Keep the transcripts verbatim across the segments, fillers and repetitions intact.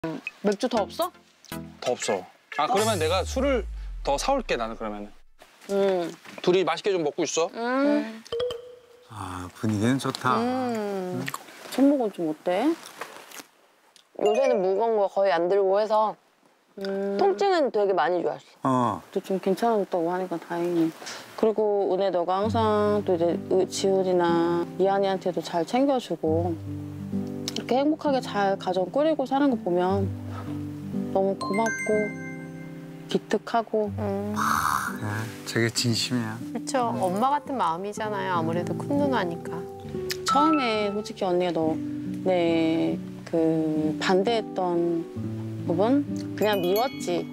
맥주 더 없어? 더 없어. 아 그러면 내가 술을 더 사올게 나는 그러면은. 음. 둘이 맛있게 좀 먹고 있어. 음. 아, 분위기는 좋다. 음. 손목은 좀 어때? 요새는 무거운 거 거의 안 들고 해서 음. 통증은 되게 많이 좋았어. 어. 또 좀 괜찮아졌다고 하니까 다행이네. 그리고 은혜 너가 항상 또 이제 지훈이나 이한이한테도 잘 챙겨주고 이렇게 행복하게 잘 가정 꾸리고 사는 거 보면 너무 고맙고 기특하고. 음. 그래, 저게 진심이야. 그렇죠. 엄마 같은 마음이잖아요. 아무래도 큰 누나니까. 처음에 솔직히 언니가 너 내 그 반대했던 부분 그냥 미웠지.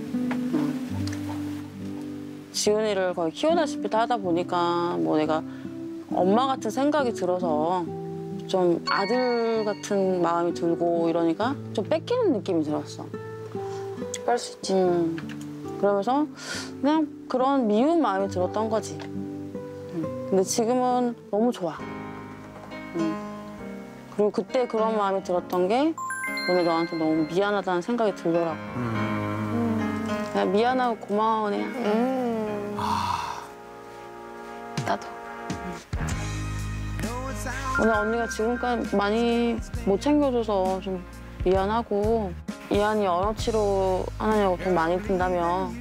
응. 지훈이를 거의 키우다시피 하다 보니까 뭐 내가 엄마 같은 생각이 들어서 좀 아들 같은 마음이 들고 이러니까 좀 뺏기는 느낌이 들었어. 그럴 수 있지. 음. 그러면서 그냥 그런 미운 마음이 들었던 거지. 음. 근데 지금은 너무 좋아. 음. 그리고 그때 그런 마음이 들었던 게 오늘 너한테 너무 미안하다는 생각이 들더라고. 음. 그냥 미안하고 고마워, 내야. 음. 아. 나도. 오늘 언니가 지금까지 많이 못 챙겨줘서 좀 미안하고 이한이 언어 치료 하느냐고 돈 많이 든다며.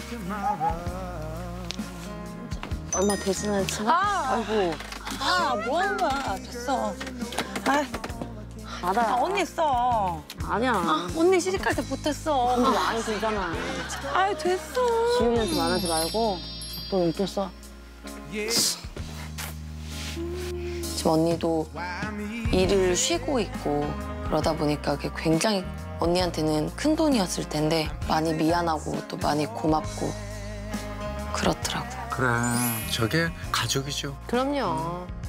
얼마 되진 않지만. 아, 아이고. 아, 뭐 하는 거야. 됐어. 아, 받아. 아, 언니 써. 아니야. 아, 언니 시집갈 때 못했어. 돈도 많이 들잖아. 아, 됐어. 지훈이한테 말하지 말고 또 용돈 써. 지금 언니도 일을 쉬고 있고 그러다 보니까 그게 굉장히 언니한테는 큰 돈이었을 텐데 많이 미안하고 또 많이 고맙고 그렇더라고. 그래, 저게 가족이죠. 그럼요.